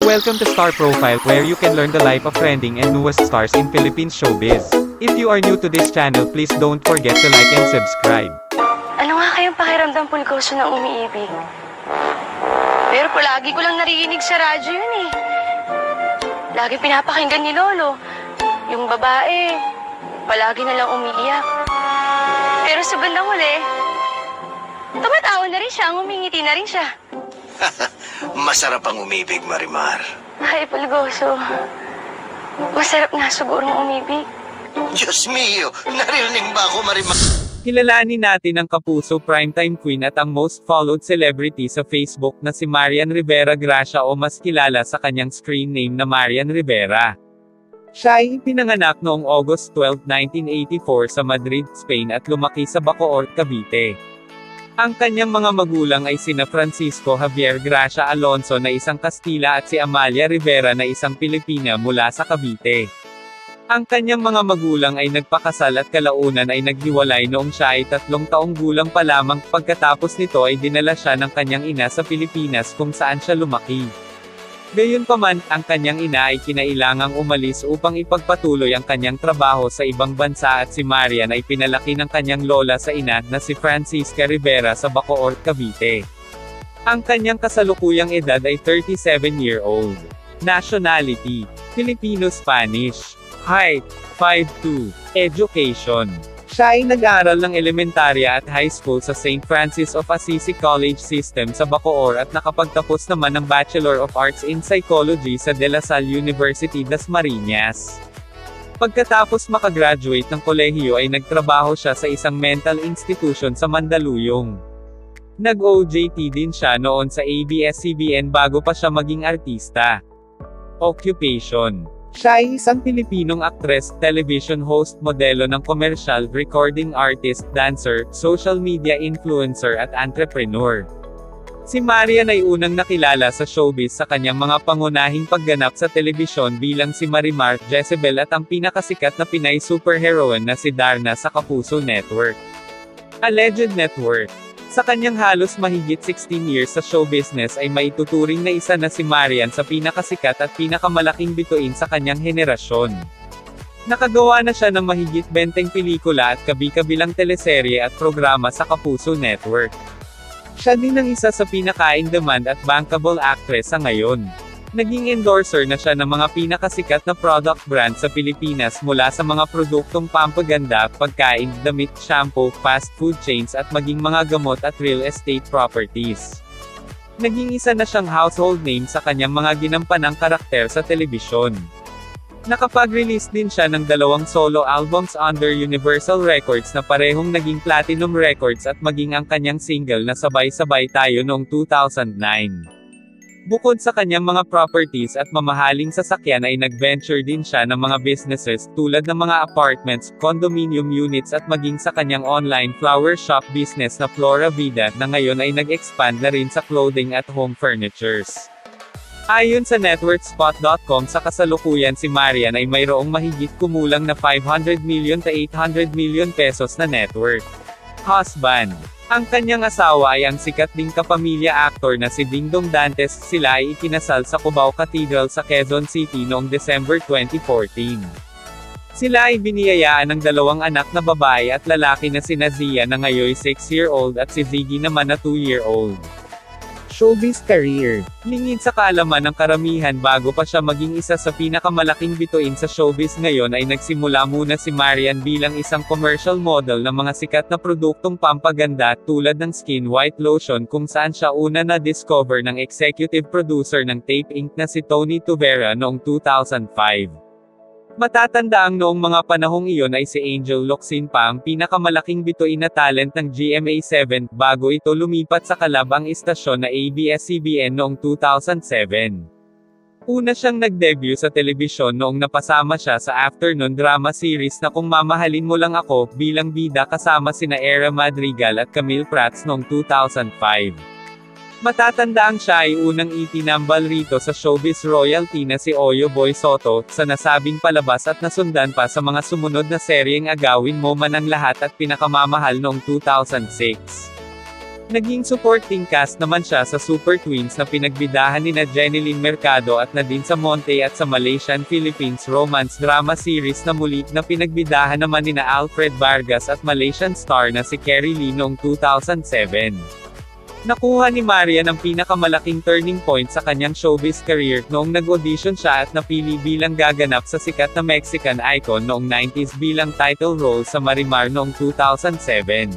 Welcome to Star Profile, where you can learn the life of trending and newest stars in Philippine showbiz. If you are new to this channel, please don't forget to like and subscribe. Ano nga kayang pakiramdam, Pulgoso, na umiibig? Pero palagi ko lang naririnig sa radyo yun eh. Lagi pinapakinggan ni Lolo. Yung babae, palagi na lang umiiyak. Pero sa bandang huli, tumatawa na rin siya, ngumingiti na rin siya. Masarap ang umibig, Marimar. Ay, Pulgoso, masarap nga sigurong umibig. Diyos mio, narinig ba ako, Marimar? Kilalanin natin ang kapuso primetime queen at ang most followed celebrity sa Facebook na si Marian Rivera Gracia o mas kilala sa kanyang screen name na Marian Rivera. Siya ay ipinanganak noong August 12, 1984 sa Madrid, Spain at lumaki sa Bacoor, Cavite. Ang kanyang mga magulang ay sina Francisco Javier Gracia Alonso na isang Kastila at si Amalia Rivera na isang Pilipina mula sa Cavite. Ang kanyang mga magulang ay nagpakasal at kalaunan ay naghiwalay noong siya ay 3 taong gulang pa lamang. Pagkatapos nito ay dinala siya ng kanyang ina sa Pilipinas kung saan siya lumaki. Gayunpaman, ang kanyang ina ay kinailangang umalis upang ipagpatuloy ang kanyang trabaho sa ibang bansa at si Marian ay pinalaki ng kanyang lola sa ina na si Francisca Rivera sa Bacoor, Cavite. Ang kanyang kasalukuyang edad ay 37-year-old. Nationality: Filipino-Spanish. Height: 5'2". Education: siya ay nag-aral ng elementarya at high school sa St. Francis of Assisi College System sa Bacoor at nakapagtapos naman ng Bachelor of Arts in Psychology sa De La Salle University Dasmariñas. Pagkatapos makagraduate ng kolehiyo ay nagtrabaho siya sa isang mental institution sa Mandaluyong. Nag-OJT din siya noon sa ABS-CBN bago pa siya maging artista. Occupation: siya ay isang Pilipinong aktres, television host, modelo ng komersyal, recording artist, dancer, social media influencer at entrepreneur. Si Marian ay unang nakilala sa showbiz sa kanyang mga pangunahing pagganap sa telebisyon bilang si Marimar, Jezebel at ang pinakasikat na Pinay superheroine na si Darna sa Kapuso Network. Alleged net worth: sa kanyang halos mahigit 16 years sa show business ay maituturing na isa na si Marian sa pinakasikat at pinakamalaking bituin sa kanyang henerasyon. Nakagawa na siya ng mahigit 20 pelikula at kabi-kabilang teleserye at programa sa Kapuso Network. Siya din ang isa sa pinaka-in-demand at bankable actress sa ngayon. Naging endorser na siya ng mga pinakasikat na product brand sa Pilipinas mula sa mga produktong pampaganda, pagkain, damit, shampoo, fast food chains at maging mga gamot at real estate properties. Naging isa na siyang household name sa kanyang mga ginampanang karakter sa telebisyon. Nakapag-release din siya ng 2 solo albums under Universal Records na parehong naging platinum records at maging ang kanyang single na Sabay-Sabay Tayo noong 2009. Bukod sa kanyang mga properties at mamahaling sasakyan ay nag-venture din siya ng mga businesses, tulad ng mga apartments, condominium units at maging sa kanyang online flower shop business na Flora Vida, na ngayon ay nag-expand na rin sa clothing at home furnitures. Ayon sa networthspot.com, sa kasalukuyan si Marian ay mayroong mahigit kumulang na 500 million to 800 million pesos na net worth. Husband: ang kanyang asawa ay ang sikat ding kapamilya actor na si Dingdong Dantes. Sila ay ikinasal sa Cubao Cathedral sa Quezon City noong December 2014. Sila ay biniyayaan ng 2 anak na babae at lalaki na sina Zia na ngayon 6-year-old at si Ziggy naman na 2-year-old. Showbiz career: lingid sa kaalaman ng karamihan, bago pa siya maging isa sa pinakamalaking bituin sa showbiz ngayon ay nagsimula muna si Marian bilang isang commercial model ng mga sikat na produktong pampaganda tulad ng Skin White Lotion, kung saan siya una na-discover ng executive producer ng Tape Inc. na si Tony Tuvera noong 2005. Matatanda ang noong mga panahong iyon ay si Angel Locsin pa ang pinakamalaking bituin na talent ng GMA7, bago ito lumipat sa kalabang istasyon na ABS-CBN noong 2007. Una siyang nag-debut sa telebisyon noong napasama siya sa afternoon drama series na Kung Mamahalin Mo Lang Ako, bilang bida kasama sina Era Madrigal at Camille Prats noong 2005. Matatandaang siya ay unang itinambal rito sa showbiz royalty na si Oyo Boy Soto, sa nasabing palabas at nasundan pa sa mga sumunod na seryeng Agawin Mo Man Ang Lahat at Pinakamamahal noong 2006. Naging supporting cast naman siya sa Super Twins na pinagbidahan nina Jeneline Mercado at Nadine Samonte at sa Malaysian-Philippines romance drama series na muli na pinagbidahan naman nina Alfred Vargas at Malaysian star na si Kerry Lee noong 2007. Nakuha ni Marian ang pinakamalaking turning point sa kanyang showbiz career noong nag-audition siya at napili bilang gaganap sa sikat na Mexican icon noong 90s bilang title role sa Marimar noong 2007.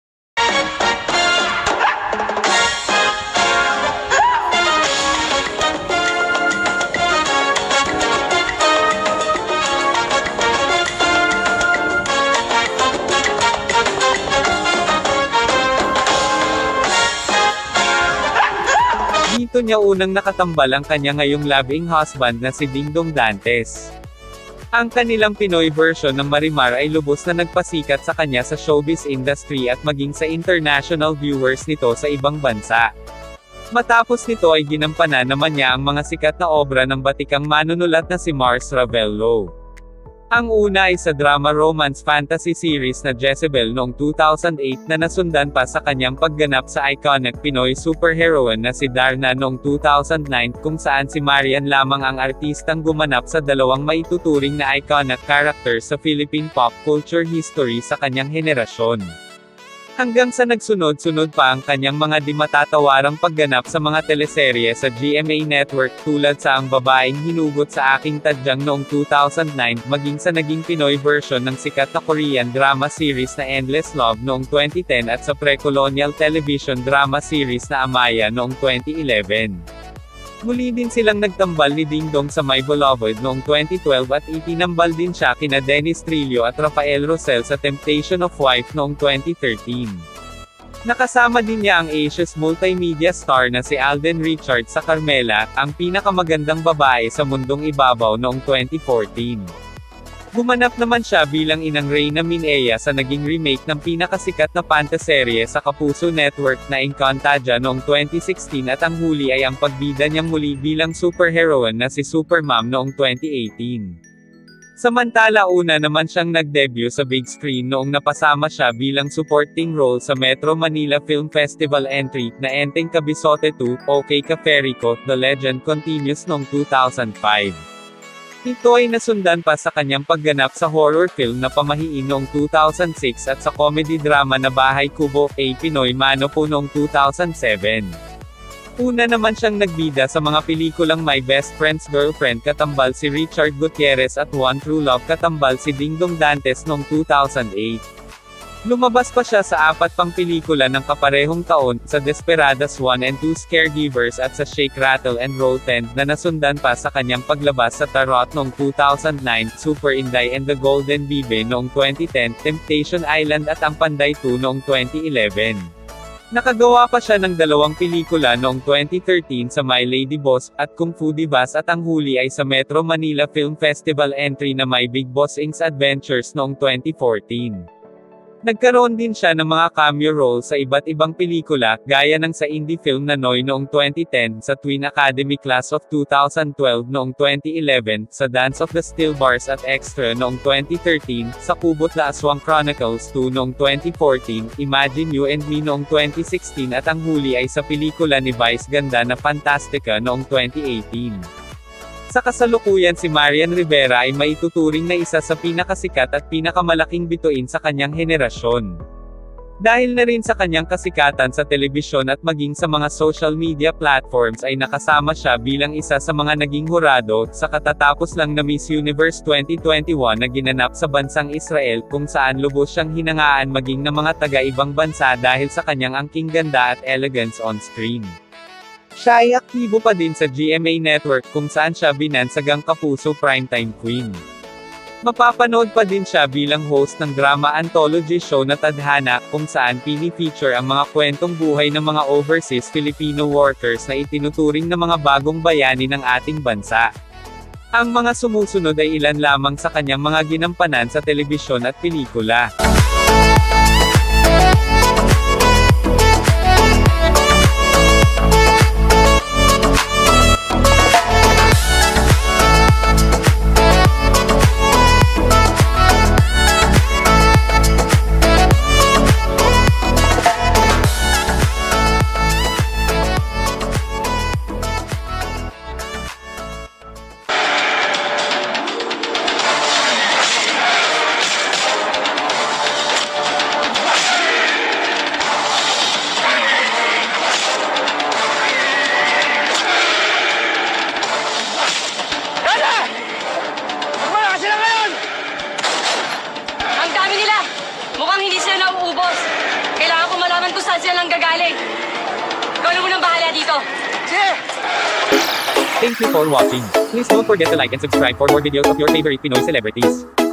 Dito niya unang nakatambal ang kanya ngayong live-in husband na si Dingdong Dantes. Ang kanilang Pinoy version ng Marimar ay lubos na nagpasikat sa kanya sa showbiz industry at maging sa international viewers nito sa ibang bansa. Matapos nito ay ginampanan naman niya ang mga sikat na obra ng batikang manunulat na si Mars Ravello. Ang una ay sa drama romance fantasy series na Jezebel noong 2008 na nasundan pa sa kanyang pagganap sa iconic Pinoy superheroine na si Darna noong 2009 kung saan si Marian lamang ang artistang gumanap sa dalawang maituturing na iconic characters sa Philippine pop culture history sa kanyang henerasyon. Hanggang sa nagsunod-sunod pa ang kanyang mga di matatawarang pagganap sa mga teleserye sa GMA Network tulad sa Ang Babaeng Hinugot sa Aking Tadyang noong 2009 maging sa naging Pinoy version ng sikat na Korean drama series na Endless Love noong 2010 at sa pre-colonial television drama series na Amaya noong 2011. Muli din silang nagtambal ni Dingdong sa My Beloved noong 2012 at itinambal din siya kina Dennis Trillo at Rafael Rosel sa Temptation of Wife noong 2013. Nakasama din niya ang Asia's multimedia star na si Alden Richards sa Carmela, ang pinakamagandang babae sa mundong ibabaw noong 2014. Gumanap naman siya bilang inang Reyna Minea sa naging remake ng pinakasikat na pantaserye sa Kapuso Network na Encantadia noong 2016 at ang huli ay ang pagbida niyang muli bilang superheroine na si Supermom noong 2018. Samantala una naman siyang nag-debut sa big screen noong napasama siya bilang supporting role sa Metro Manila Film Festival entry na Enteng Kabisote 2, OK Ka Ferico, The Legend Continues noong 2005. Ito ay nasundan pa sa kanyang pagganap sa horror film na Pamahiin noong 2006 at sa comedy drama na Bahay Kubo, A Pinoy Mano po noong 2007. Una naman siyang nagbida sa mga pelikulang My Best Friend's Girlfriend katambal si Richard Gutierrez at One True Love katambal si Dingdong Dantes noong 2008. Lumabas pa siya sa 4 pang pelikula ng kaparehong taon, sa Desperadas 1 and 2 Caregivers at sa Shake Rattle and Roll 10 na nasundan pa sa kanyang paglabas sa Tarot noong 2009, Super Inday and the Golden Bibe noong 2010, Temptation Island at Ang Panday 2 noong 2011. Nakagawa pa siya ng 2 pelikula noong 2013 sa My Lady Boss, at Kung Fu Divas at ang huli ay sa Metro Manila Film Festival entry na My Big Boss Inc.'s Adventures noong 2014. Nagkaroon din siya ng mga cameo roles sa iba't ibang pelikula, gaya ng sa indie film na Noy noong 2010, sa Twin Academy Class of 2012 noong 2011, sa Dance of the Still Bars at Extra noong 2013, sa Kubot La Aswang Chronicles 2 noong 2014, Imagine You and Me noong 2016 at ang huli ay sa pelikula ni Vice Ganda na Fantastica noong 2018. Sa kasalukuyan si Marian Rivera ay maituturing na isa sa pinakasikat at pinakamalaking bituin sa kanyang henerasyon. Dahil na rin sa kanyang kasikatan sa telebisyon at maging sa mga social media platforms ay nakasama siya bilang isa sa mga naging hurado sa katatapos lang na Miss Universe 2021 na ginanap sa bansang Israel kung saan lubos siyang hinangaan maging ng mga taga-ibang bansa dahil sa kanyang angking ganda at elegance on screen. Siya ay aktibo pa din sa GMA Network kung saan siya binansagang Kapuso Primetime Queen. Mapapanood pa din siya bilang host ng drama anthology show na Tadhana, kung saan pini-feature ang mga kwentong buhay ng mga overseas Filipino workers na itinuturing na mga bagong bayani ng ating bansa. Ang mga sumusunod ay ilan lamang sa kanyang mga ginampanan sa telebisyon at pelikula. galing. Ikaw na munang bahala dito. Thank you for watching. Please don't forget to like and subscribe for more videos of your favorite Pinoy celebrities.